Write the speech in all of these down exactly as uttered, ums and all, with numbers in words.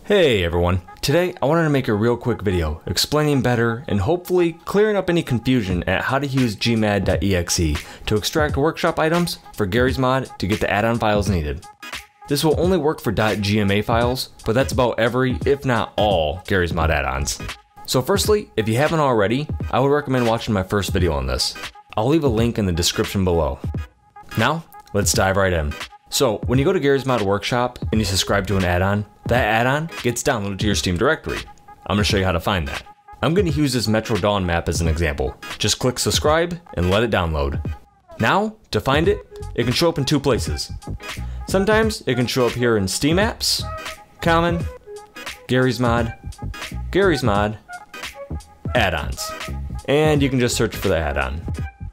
Hey everyone, today I wanted to make a real quick video explaining better and hopefully clearing up any confusion at how to use gmad dot E X E to extract workshop items for Garry's mod to get the add-on files needed. This will only work for .gma files, but that's about every, if not all, Garry's mod add-ons. So firstly, if you haven't already, I would recommend watching my first video on this. I'll leave a link in the description below. Now, let's dive right in. So, when you go to Garry's Mod Workshop and you subscribe to an add-on, that add-on gets downloaded to your Steam directory. I'm going to show you how to find that. I'm going to use this Metro Dawn map as an example. Just click subscribe and let it download. Now, to find it, it can show up in two places. Sometimes it can show up here in Steam Apps, Common, Garry's Mod, Garry's Mod, Add-ons. And you can just search for the add-on.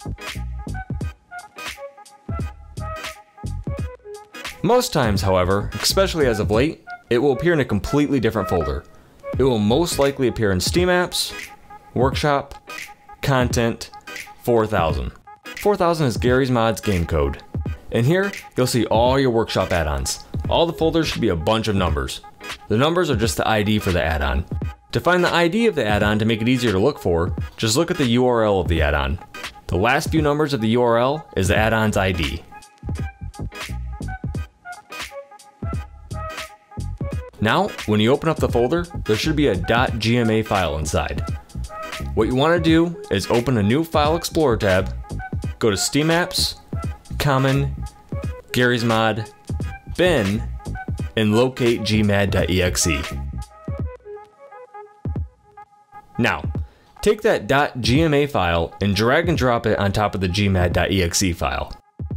Most times, however, especially as of late, it will appear in a completely different folder. It will most likely appear in Steam Apps, Workshop, Content, four thousand. four thousand is Garry's Mod's game code. In here, you'll see all your workshop add-ons. All the folders should be a bunch of numbers. The numbers are just the I D for the add-on. To find the I D of the add-on to make it easier to look for, just look at the U R L of the add-on. The last few numbers of the U R L is the add-on's I D. Now, when you open up the folder, there should be a .gma file inside. What you want to do is open a new File Explorer tab, go to Steam Apps, Common, Garry's Mod, Bin, and locate gmad dot E X E. Now, take that .gma file and drag and drop it on top of the gmad dot E X E file.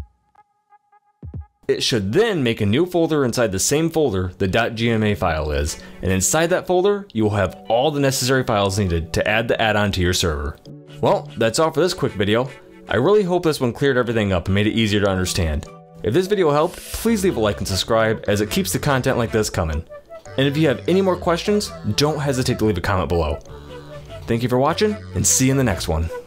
It should then make a new folder inside the same folder the .gma file is, and inside that folder, you will have all the necessary files needed to add the add-on to your server. Well, that's all for this quick video. I really hope this one cleared everything up and made it easier to understand. If this video helped, please leave a like and subscribe, as it keeps the content like this coming. And if you have any more questions, don't hesitate to leave a comment below. Thank you for watching, and see you in the next one.